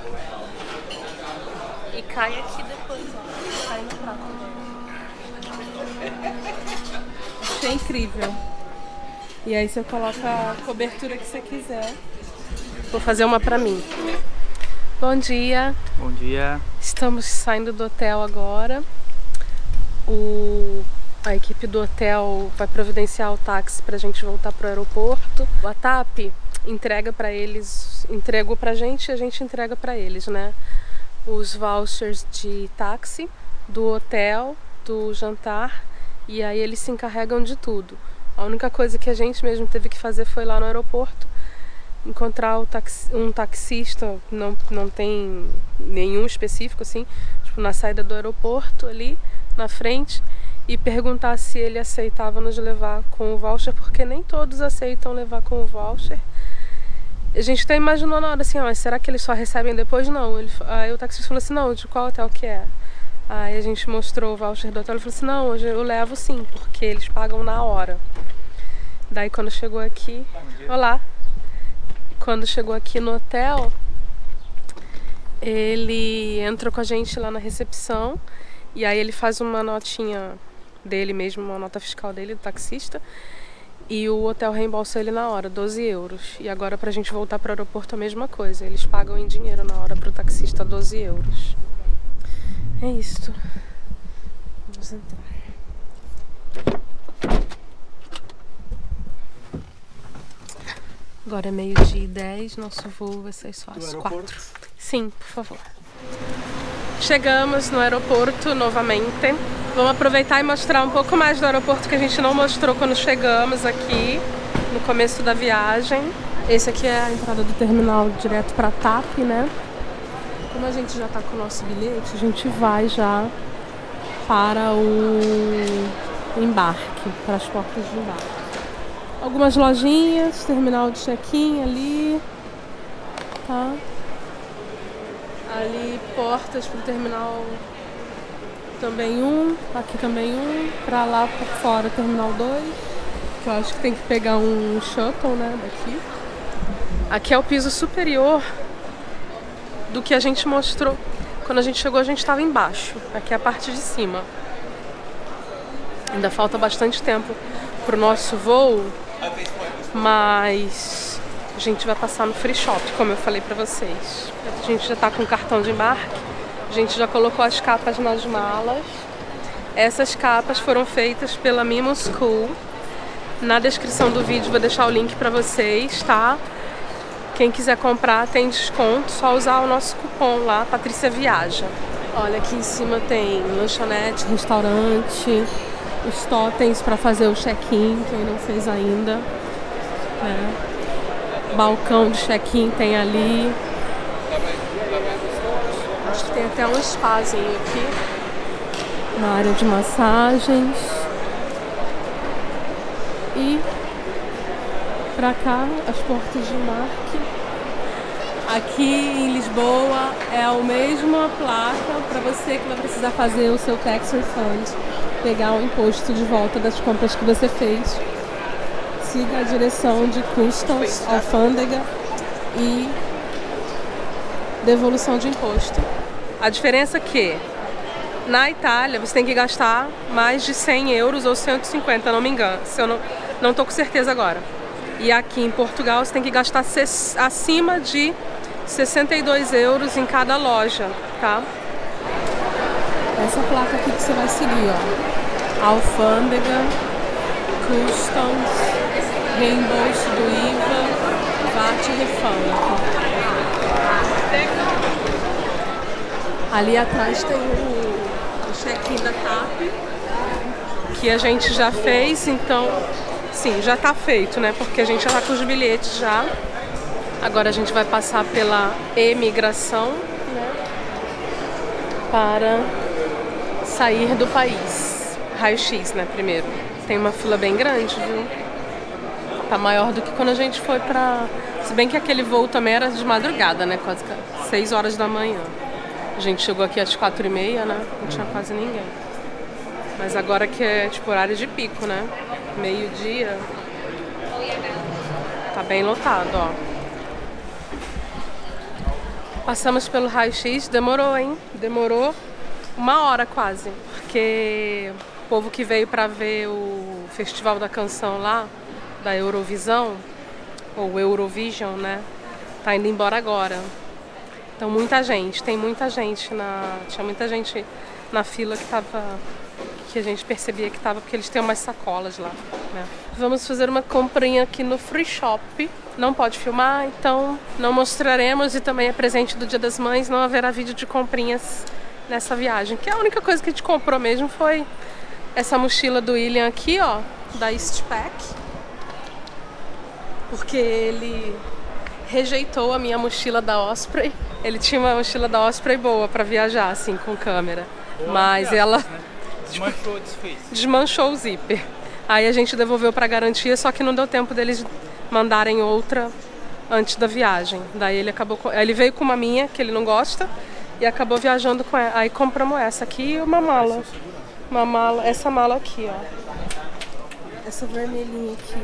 Speaker 1: e cai aqui depois, ó. Cai no prato. Achei incrível. E aí você coloca a cobertura que você quiser. Vou fazer uma pra mim. Bom dia.
Speaker 2: Bom dia.
Speaker 1: Estamos saindo do hotel agora. A equipe do hotel vai providenciar o táxi pra gente voltar pro aeroporto. A TAP entrega pra eles, entregou pra gente e a gente entrega pra eles, né? Os vouchers de táxi, do hotel, do jantar, e aí eles se encarregam de tudo. A única coisa que a gente mesmo teve que fazer foi lá no aeroporto encontrar um taxista, não tem nenhum específico assim, tipo na saída do aeroporto ali na frente, e perguntar se ele aceitava nos levar com o voucher, porque nem todos aceitam levar com o voucher. A gente até imaginou na hora assim, mas será que eles só recebem depois? Não. Aí o taxista falou assim, não, de qual hotel que é? Aí a gente mostrou o voucher do hotel e falou assim, não, hoje eu levo sim, porque eles pagam na hora. Daí quando chegou aqui, olá, quando chegou aqui no hotel, ele entrou com a gente lá na recepção e aí ele faz uma notinha dele mesmo, uma nota fiscal dele, do taxista, e o hotel reembolsa ele na hora, 12 euros. E agora pra gente voltar pro aeroporto a mesma coisa, eles pagam em dinheiro na hora pro taxista, 12 euros. É isto. Vamos entrar. Agora é 12h10, nosso voo vai ser só às 4. Sim, por favor. Chegamos no aeroporto novamente. Vamos aproveitar e mostrar um pouco mais do aeroporto que a gente não mostrou quando chegamos aqui, no começo da viagem. Esse aqui é a entrada do terminal direto para TAP, né? Como a gente já tá com o nosso bilhete, a gente vai já para o embarque, para as portas de embarque. Algumas lojinhas, terminal de check-in ali, tá? Ali portas pro terminal também aqui também pra lá por fora terminal 2, que eu acho que tem que pegar um shuttle, né, daqui. Aqui é o piso superior do que a gente mostrou. Quando a gente chegou a gente estava embaixo, aqui é a parte de cima. Ainda falta bastante tempo pro nosso voo, mas a gente vai passar no free shop, como eu falei pra vocês. A gente já tá com o cartão de embarque, a gente já colocou as capas nas malas. Essas capas foram feitas pela Mimo School. Na descrição do vídeo vou deixar o link pra vocês, tá? Quem quiser comprar tem desconto, só usar o nosso cupom lá, Patrícia Viaja. Olha, aqui em cima tem lanchonete, restaurante, os totens para fazer o check-in, quem não fez ainda, né? Balcão de check-in tem ali. Acho que tem até um spazinho aqui na área de massagens. E pra cá as portas de embarque. Aqui em Lisboa é a mesma placa para você que vai precisar fazer o seu tax refund, pegar o imposto de volta das compras que você fez. Siga a direção de customs, alfândega e devolução de imposto. A diferença é que na Itália você tem que gastar mais de 100 euros ou 150, não me engano, se eu não tô com certeza agora. E aqui em Portugal você tem que gastar acima de 62 euros em cada loja, tá? Essa placa aqui que você vai seguir, ó. Alfândega, customs, reembolso do IVA, VAT e refund. Ali atrás tem o check-in da TAP, que a gente já fez, então, sim, já tá feito, né? Porque a gente já tá com os bilhetes já. Agora a gente vai passar pela imigração, né? Para sair do país. Raio-X, né? Primeiro. Tem uma fila bem grande, viu? Tá maior do que quando a gente foi pra... Se bem que aquele voo também era de madrugada, né? Quase 6 horas da manhã. A gente chegou aqui às 4h30, né? Não tinha quase ninguém. Mas agora que é tipo horário de pico, né? Meio-dia. Tá bem lotado, ó. Passamos pelo raio-x, demorou, hein? Demorou 1 hora quase. Porque o povo que veio pra ver o Festival da Canção lá da Eurovisão, ou Eurovision, né? Tá indo embora agora. Então muita gente, tinha muita gente na fila que a gente percebia que tava, porque eles têm umas sacolas lá, né? Vamos fazer uma comprinha aqui no Free Shop. Não pode filmar, então não mostraremos, e também é presente do Dia das Mães, não haverá vídeo de comprinhas nessa viagem. Que a única coisa que a gente comprou mesmo foi essa mochila do William aqui, ó, da Eastpak, porque ele rejeitou a minha mochila da Osprey. Ele tinha uma mochila da Osprey boa pra viajar, assim, com câmera. Boa, mas ela... Né?
Speaker 2: Desmanchou, desfez.
Speaker 1: Desmanchou o zíper. Aí a gente devolveu pra garantia, só que não deu tempo deles mandarem outra antes da viagem. Daí ele veio com uma minha, que ele não gosta, e acabou viajando com ela. Aí compramos essa aqui e uma mala. Essa mala aqui, ó. Essa vermelhinha aqui.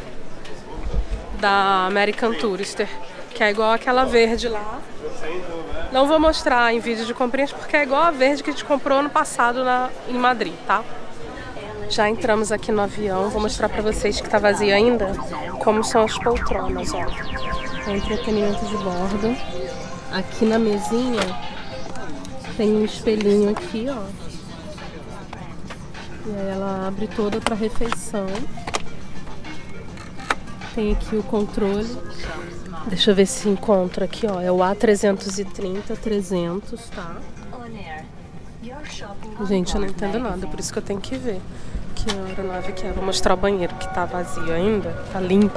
Speaker 1: Da American Tourister, que é igual aquela verde lá. Não vou mostrar em vídeo de comprinhas, porque é igual a verde que a gente comprou ano passado em Madrid, tá? Já entramos aqui no avião, vou mostrar pra vocês que tá vazio ainda, como são as poltronas, ó. É entretenimento de bordo. Aqui na mesinha tem um espelhinho aqui, ó. E aí ela abre toda pra refeição. Tem aqui o controle. Deixa eu ver se encontra aqui, ó. É o A330-300, tá? Gente, eu não entendo nada, por isso que eu tenho que ver que aeronave que é. Vou mostrar o banheiro, que tá vazio ainda, tá limpo.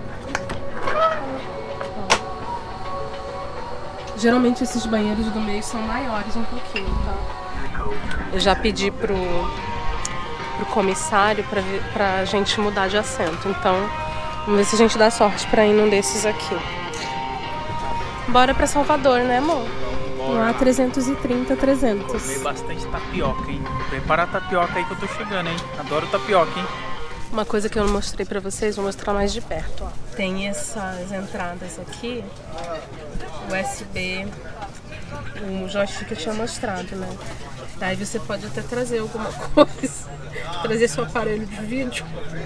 Speaker 1: Ó. Geralmente esses banheiros do meio são maiores um pouquinho, tá? Eu já pedi pro comissário pra gente mudar de assento, então vamos ver se a gente dá sorte pra ir num desses aqui. Bora pra Salvador, né, amor? No A330-300.
Speaker 2: Comer bastante tapioca, hein? Prepara a tapioca aí que eu tô chegando, hein? Adoro tapioca, hein?
Speaker 1: Uma coisa que eu não mostrei pra vocês, vou mostrar mais de perto, ó. Tem essas entradas aqui, USB, o joystick que eu tinha mostrado, né? Daí você pode até trazer alguma coisa, trazer seu aparelho de vídeo.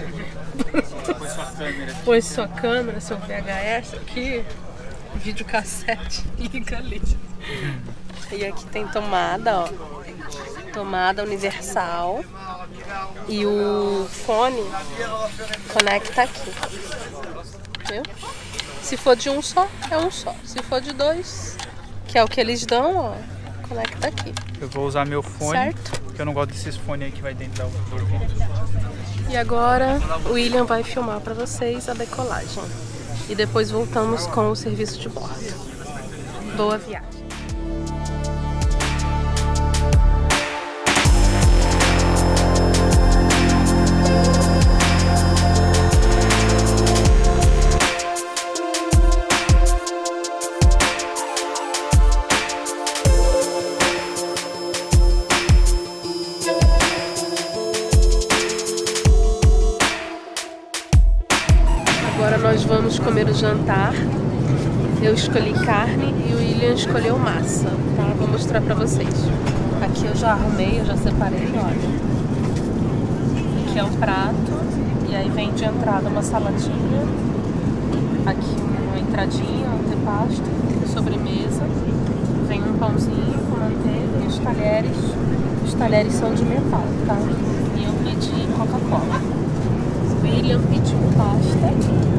Speaker 1: Põe sua câmera, seu VHS aqui, videocassete, liga ali. E aqui tem tomada, ó. Tomada universal. E o fone conecta aqui. Viu? Se for de um só, é um só. Se for de dois, que é o que eles dão, ó, conecta aqui.
Speaker 2: Eu vou usar meu fone,
Speaker 1: certo?
Speaker 2: Porque eu não gosto desses fones aí que vai dentro do ouvido.
Speaker 1: E agora o William vai filmar pra vocês a decolagem. E depois voltamos com o serviço de bordo. Boa viagem! Agora nós vamos comer o jantar. Eu escolhi carne e o William escolheu massa, tá? Vou mostrar pra vocês. Aqui eu já arrumei, eu já separei, olha. Aqui é o prato e aí vem de entrada uma saladinha. Aqui uma entradinha, um antepasto, sobremesa. Vem um pãozinho com manteiga e os talheres. Os talheres são de metal, tá? E eu pedi Coca-Cola. William pediu pasta.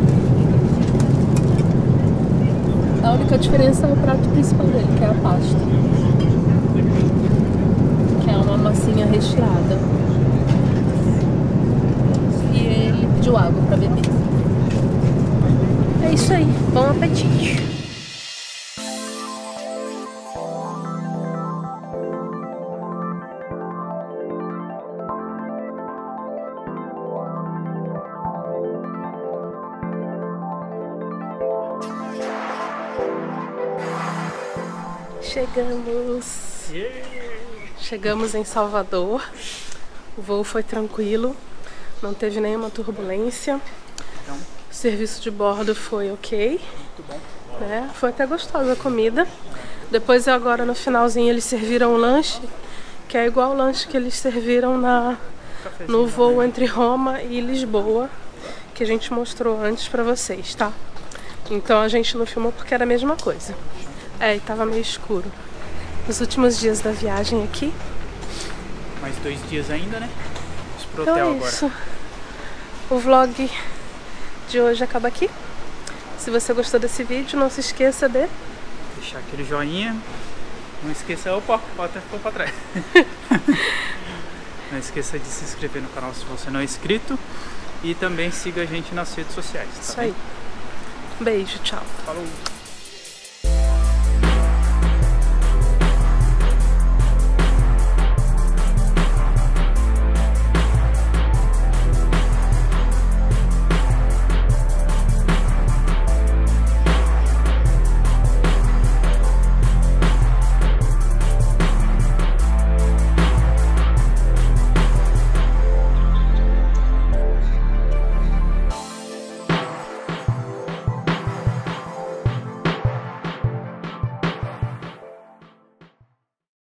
Speaker 1: A única diferença é o prato principal dele, que é a pasta. Que é uma massinha recheada. E ele pediu água pra beber. É isso aí. Bom apetite. Chegamos em Salvador. O voo foi tranquilo, não teve nenhuma turbulência. O serviço de bordo foi ok, né? Foi até gostosa a comida. Depois agora no finalzinho eles serviram um lanche, que é igual o lanche que eles serviram no voo entre Roma e Lisboa, que a gente mostrou antes pra vocês, tá? Então a gente não filmou porque era a mesma coisa. E tava meio escuro. Os últimos dias da viagem aqui.
Speaker 2: Mais 2 dias ainda, né? Vamos pro
Speaker 1: Então
Speaker 2: hotel
Speaker 1: é
Speaker 2: agora.
Speaker 1: isso. O vlog de hoje acaba aqui. Se você gostou desse vídeo, não se esqueça de
Speaker 2: deixar aquele joinha. Não esqueça... Opa, até ficou pra trás. Não esqueça de se inscrever no canal se você não é inscrito. E também siga a gente nas redes sociais. Tá
Speaker 1: isso aí. Beijo, tchau.
Speaker 2: Falou!